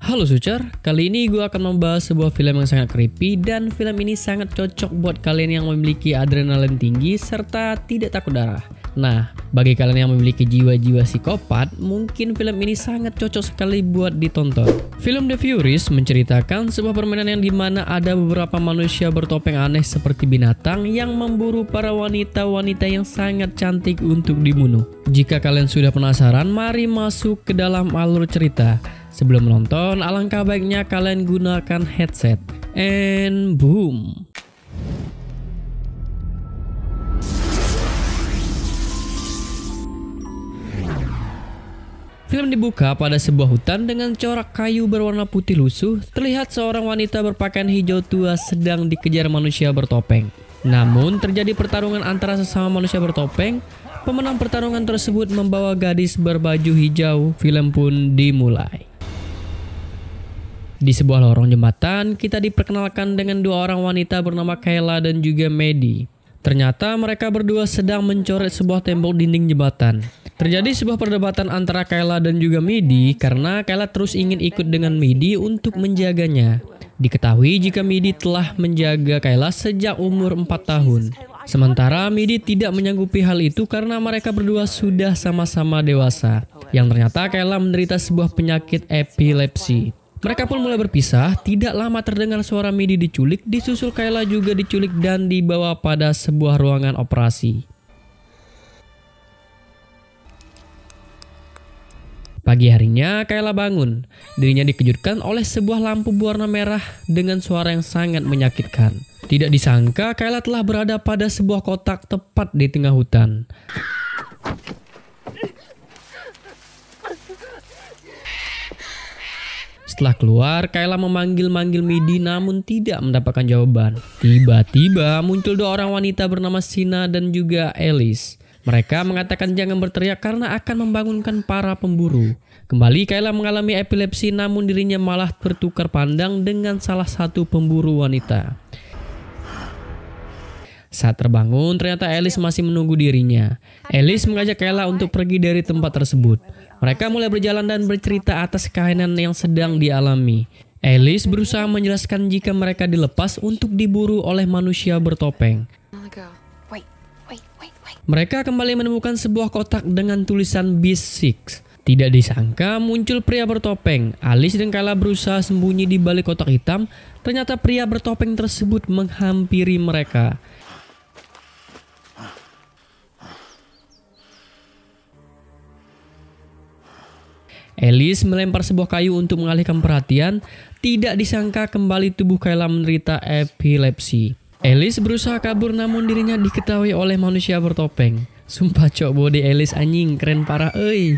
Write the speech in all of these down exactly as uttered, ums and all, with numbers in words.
Halo Sucer, kali ini gue akan membahas sebuah film yang sangat creepy dan film ini sangat cocok buat kalian yang memiliki adrenalin tinggi serta tidak takut darah. Nah, bagi kalian yang memiliki jiwa-jiwa psikopat, mungkin film ini sangat cocok sekali buat ditonton. Film The Furies menceritakan sebuah permainan yang dimana ada beberapa manusia bertopeng aneh seperti binatang yang memburu para wanita-wanita yang sangat cantik untuk dibunuh. Jika kalian sudah penasaran, mari masuk ke dalam alur cerita. Sebelum menonton, alangkah baiknya kalian gunakan headset. And boom! Film dibuka pada sebuah hutan dengan corak kayu berwarna putih lusuh. Terlihat seorang wanita berpakaian hijau tua sedang dikejar manusia bertopeng. Namun terjadi pertarungan antara sesama manusia bertopeng. Pemenang pertarungan tersebut membawa gadis berbaju hijau. Film pun dimulai. Di sebuah lorong jembatan, kita diperkenalkan dengan dua orang wanita bernama Kayla dan juga Maddie. Ternyata mereka berdua sedang mencoret sebuah tembok dinding jembatan. Terjadi sebuah perdebatan antara Kayla dan juga Maddie karena Kayla terus ingin ikut dengan Maddie untuk menjaganya. Diketahui jika Maddie telah menjaga Kayla sejak umur empat tahun. Sementara Maddie tidak menyanggupi hal itu karena mereka berdua sudah sama-sama dewasa. Yang ternyata Kayla menderita sebuah penyakit epilepsi. Mereka pun mulai berpisah. Tidak lama terdengar suara Maddie diculik, disusul Kayla juga diculik dan dibawa pada sebuah ruangan operasi. Pagi harinya Kayla bangun. Dirinya dikejutkan oleh sebuah lampu berwarna merah dengan suara yang sangat menyakitkan. Tidak disangka Kayla telah berada pada sebuah kotak tepat di tengah hutan. Setelah keluar, Kayla memanggil-manggil Maddie namun tidak mendapatkan jawaban. Tiba-tiba muncul dua orang wanita bernama Sina dan juga Alice. Mereka mengatakan jangan berteriak karena akan membangunkan para pemburu. Kembali Kayla mengalami epilepsi namun dirinya malah bertukar pandang dengan salah satu pemburu wanita. Saat terbangun, ternyata Alice masih menunggu dirinya. Alice mengajak Kayla untuk pergi dari tempat tersebut. Mereka mulai berjalan dan bercerita atas kehenan yang sedang dialami. Alice berusaha menjelaskan jika mereka dilepas untuk diburu oleh manusia bertopeng. Mereka kembali menemukan sebuah kotak dengan tulisan Beast Six. Tidak disangka muncul pria bertopeng. Alice dan Kayla berusaha sembunyi di balik kotak hitam. Ternyata pria bertopeng tersebut menghampiri mereka. Alice melempar sebuah kayu untuk mengalihkan perhatian. Tidak disangka kembali tubuh Kayla menderita epilepsi. Alice berusaha kabur namun dirinya diketahui oleh manusia bertopeng. Sumpah cok, body Alice anjing keren parah euy.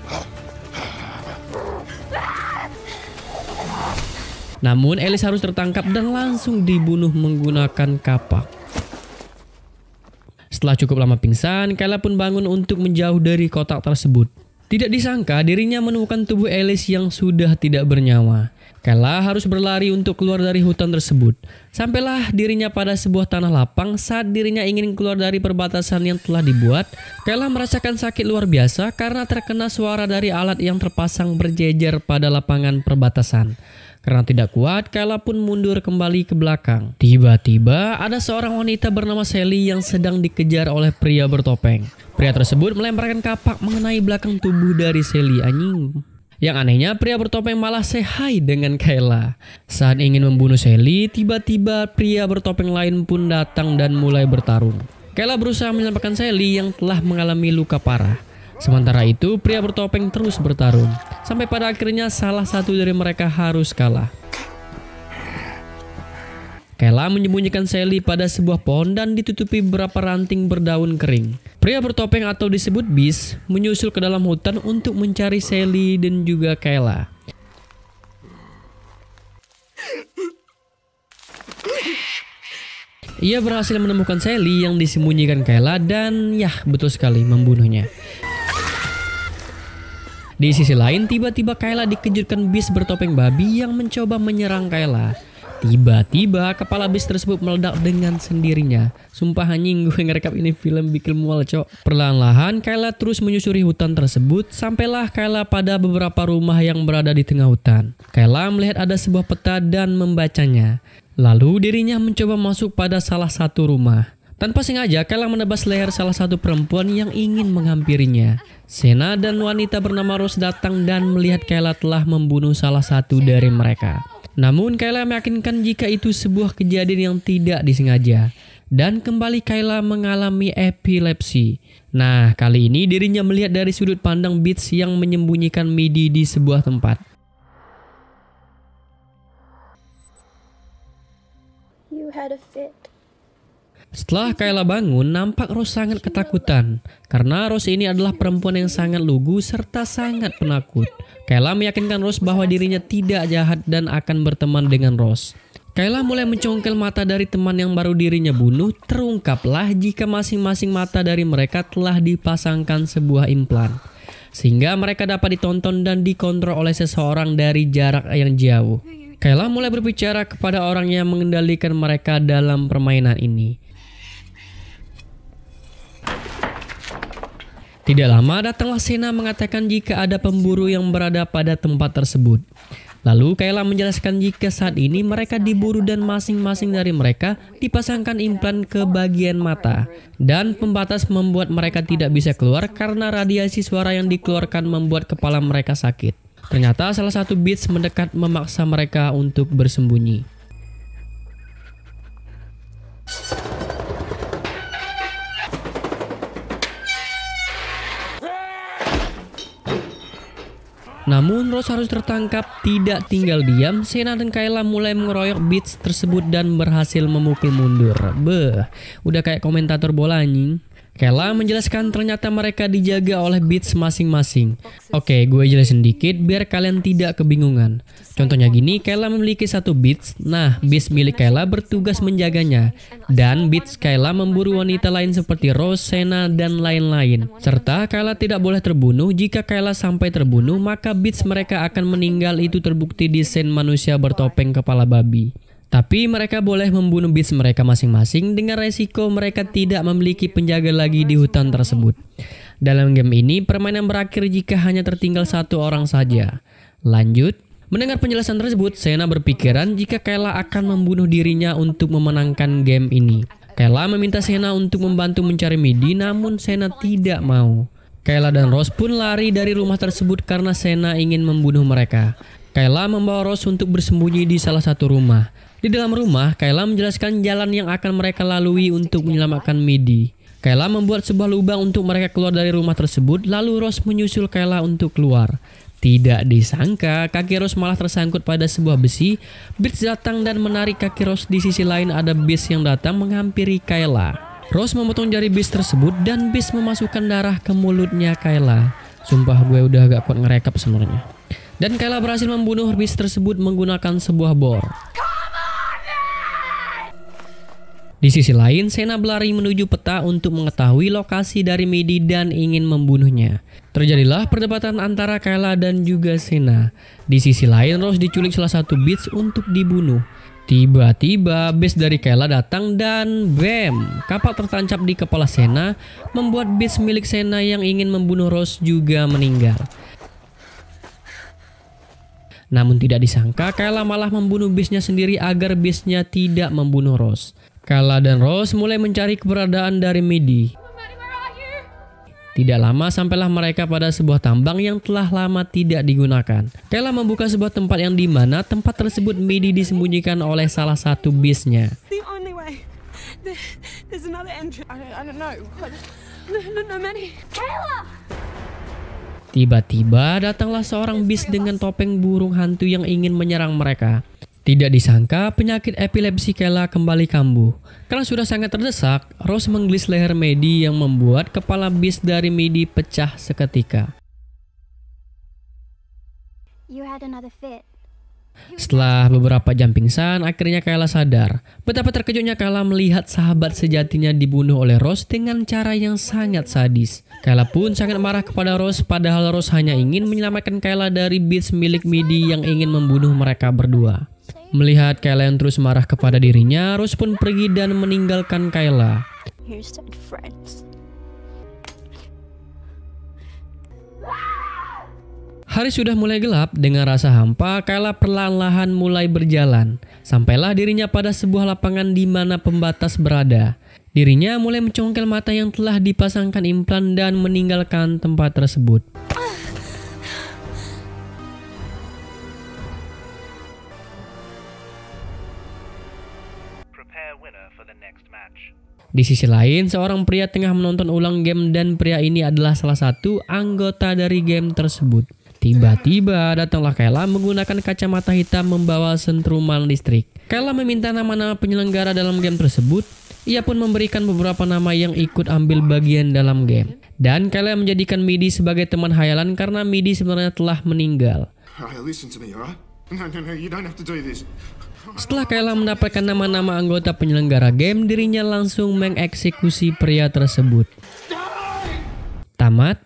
Namun Alice harus tertangkap dan langsung dibunuh menggunakan kapak. Setelah cukup lama pingsan, Kayla pun bangun untuk menjauh dari kotak tersebut. Tidak disangka dirinya menemukan tubuh Alice yang sudah tidak bernyawa. Kayla harus berlari untuk keluar dari hutan tersebut. Sampailah dirinya pada sebuah tanah lapang. Saat dirinya ingin keluar dari perbatasan yang telah dibuat, Kayla merasakan sakit luar biasa karena terkena suara dari alat yang terpasang berjejer pada lapangan perbatasan. Karena tidak kuat, Kayla pun mundur kembali ke belakang. Tiba-tiba ada seorang wanita bernama Sally yang sedang dikejar oleh pria bertopeng. Pria tersebut melemparkan kapak mengenai belakang tubuh dari Sally anjing. Yang anehnya pria bertopeng malah say hi dengan Kayla. Saat ingin membunuh Sally, tiba-tiba pria bertopeng lain pun datang dan mulai bertarung. Kayla berusaha menyelamatkan Sally yang telah mengalami luka parah. Sementara itu pria bertopeng terus bertarung. Sampai pada akhirnya salah satu dari mereka harus kalah. Kayla menyembunyikan Sally pada sebuah pohon dan ditutupi beberapa ranting berdaun kering. Pria bertopeng atau disebut Beast menyusul ke dalam hutan untuk mencari Sally dan juga Kayla. Ia berhasil menemukan Sally yang disembunyikan Kayla dan yah betul sekali membunuhnya. Di sisi lain tiba-tiba Kayla dikejutkan Beast bertopeng babi yang mencoba menyerang Kayla. Tiba-tiba kepala bis tersebut meledak dengan sendirinya. Sumpah anjing, gue ngerekap ini film bikin mual cok. Perlahan-lahan Kayla terus menyusuri hutan tersebut. Sampailah Kayla pada beberapa rumah yang berada di tengah hutan. Kayla melihat ada sebuah peta dan membacanya. Lalu dirinya mencoba masuk pada salah satu rumah. Tanpa sengaja Kayla menebas leher salah satu perempuan yang ingin menghampirinya. Shena dan wanita bernama Rose datang dan melihat Kayla telah membunuh salah satu dari mereka. Namun Kayla meyakinkan jika itu sebuah kejadian yang tidak disengaja. Dan kembali Kayla mengalami epilepsi. Nah, kali ini dirinya melihat dari sudut pandang Beats yang menyembunyikan midi di sebuah tempat. You had a fit. Setelah Kayla bangun, nampak Rose sangat ketakutan. Karena Rose ini adalah perempuan yang sangat lugu serta sangat penakut. Kayla meyakinkan Rose bahwa dirinya tidak jahat dan akan berteman dengan Rose. Kayla mulai mencongkel mata dari teman yang baru dirinya bunuh. Terungkaplah jika masing-masing mata dari mereka telah dipasangkan sebuah implan. Sehingga mereka dapat ditonton dan dikontrol oleh seseorang dari jarak yang jauh. Kayla mulai berbicara kepada orang yang mengendalikan mereka dalam permainan ini. Tidak lama datanglah Shena mengatakan jika ada pemburu yang berada pada tempat tersebut. Lalu Kayla menjelaskan jika saat ini mereka diburu dan masing-masing dari mereka dipasangkan implan ke bagian mata. Dan pembatas membuat mereka tidak bisa keluar karena radiasi suara yang dikeluarkan membuat kepala mereka sakit. Ternyata salah satu Beats mendekat memaksa mereka untuk bersembunyi. Namun Rose harus tertangkap, tidak tinggal diam. Shena dan Kayla mulai mengeroyok Beats tersebut dan berhasil memukul mundur. Beuh, udah kayak komentator bola anjing. Kayla menjelaskan ternyata mereka dijaga oleh Beats masing-masing. Oke, gue jelasin dikit biar kalian tidak kebingungan. Contohnya gini, Kayla memiliki satu Beats. Nah, Beats milik Kayla bertugas menjaganya. Dan Beats Kayla memburu wanita lain seperti Rose, Shena, dan lain-lain. Serta Kayla tidak boleh terbunuh. Jika Kayla sampai terbunuh, maka Beats mereka akan meninggal. Itu terbukti di scene manusia bertopeng kepala babi. Tapi mereka boleh membunuh Beats mereka masing-masing dengan resiko mereka tidak memiliki penjaga lagi di hutan tersebut. Dalam game ini, permainan berakhir jika hanya tertinggal satu orang saja. Lanjut, mendengar penjelasan tersebut, Shena berpikiran jika Kayla akan membunuh dirinya untuk memenangkan game ini. Kayla meminta Shena untuk membantu mencari midi, namun Shena tidak mau. Kayla dan Rose pun lari dari rumah tersebut karena Shena ingin membunuh mereka. Kayla membawa Rose untuk bersembunyi di salah satu rumah. Di dalam rumah, Kayla menjelaskan jalan yang akan mereka lalui untuk menyelamatkan midi. Kayla membuat sebuah lubang untuk mereka keluar dari rumah tersebut, lalu Rose menyusul Kayla untuk keluar. Tidak disangka, kaki Rose malah tersangkut pada sebuah besi. Beats datang dan menarik kaki Rose. Di sisi lain ada Beast yang datang menghampiri Kayla. Rose memotong jari Beast tersebut dan Beast memasukkan darah ke mulutnya Kayla. Sumpah gue udah agak kuat ngerekap sebenarnya. Dan Kayla berhasil membunuh Beast tersebut menggunakan sebuah bor. Di sisi lain, Shena berlari menuju peta untuk mengetahui lokasi dari midi dan ingin membunuhnya. Terjadilah perdebatan antara Kayla dan juga Shena. Di sisi lain, Rose diculik salah satu Beats untuk dibunuh. Tiba-tiba, Beast dari Kayla datang dan bam! Kapak tertancap di kepala Shena, membuat Beast milik Shena yang ingin membunuh Rose juga meninggal. Namun tidak disangka, Kayla malah membunuh Beastnya sendiri agar Beastnya tidak membunuh Rose. Kayla dan Rose mulai mencari keberadaan dari midi. Tidak lama sampailah mereka pada sebuah tambang yang telah lama tidak digunakan. Kayla membuka sebuah tempat yang dimana tempat tersebut midi disembunyikan oleh salah satu Beastnya. Tiba-tiba datanglah seorang Beast dengan topeng burung hantu yang ingin menyerang mereka. Tidak disangka penyakit epilepsi Kayla kembali kambuh. Karena sudah sangat terdesak, Rose menggelis leher Midi yang membuat kepala Beast dari Midi pecah seketika. Setelah beberapa jam pingsan, akhirnya Kayla sadar. Betapa terkejutnya Kayla melihat sahabat sejatinya dibunuh oleh Rose dengan cara yang sangat sadis. Kayla pun sangat marah kepada Rose, padahal Rose hanya ingin menyelamatkan Kayla dari Beast milik Midi yang ingin membunuh mereka berdua. Melihat Kayla yang terus marah kepada dirinya, Rose pun pergi dan meninggalkan Kayla. Here's to friends. Hari sudah mulai gelap, dengan rasa hampa, Kayla perlahan-lahan mulai berjalan. Sampailah dirinya pada sebuah lapangan di mana pembatas berada. Dirinya mulai mencongkel mata yang telah dipasangkan implan dan meninggalkan tempat tersebut. Di sisi lain, seorang pria tengah menonton ulang game dan pria ini adalah salah satu anggota dari game tersebut. Tiba-tiba datanglah Kayla menggunakan kacamata hitam membawa sentruman listrik. Kayla meminta nama-nama penyelenggara dalam game tersebut. Ia pun memberikan beberapa nama yang ikut ambil bagian dalam game. Dan Kayla menjadikan Midi sebagai teman hayalan karena Midi sebenarnya telah meninggal. Setelah Kayla mendapatkan nama-nama anggota penyelenggara game, dirinya langsung mengeksekusi pria tersebut. Tamat.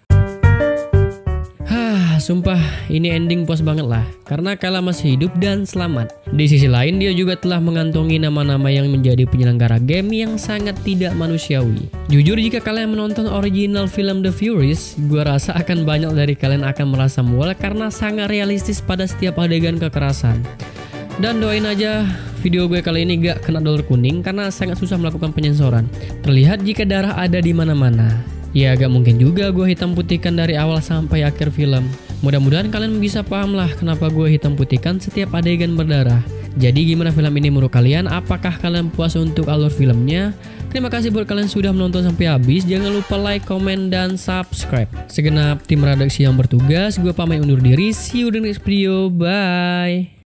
Hah, sumpah ini ending puas banget lah, karena Kayla masih hidup dan selamat. Di sisi lain, dia juga telah mengantongi nama-nama yang menjadi penyelenggara game yang sangat tidak manusiawi. Jujur, jika kalian menonton original film The Furies, gue rasa akan banyak dari kalian akan merasa mual karena sangat realistis pada setiap adegan kekerasan. Dan doain aja video gue kali ini gak kena dollar kuning karena sangat susah melakukan penyensoran. Terlihat jika darah ada di mana-mana. Ya gak mungkin juga gue hitam putihkan dari awal sampai akhir film. Mudah-mudahan kalian bisa paham lah kenapa gue hitam putihkan setiap adegan berdarah. Jadi gimana film ini menurut kalian? Apakah kalian puas untuk alur filmnya? Terima kasih buat kalian sudah menonton sampai habis. Jangan lupa like, komen, dan subscribe. Segenap tim redaksi yang bertugas, gue pamit undur diri. See you in the next video. Bye.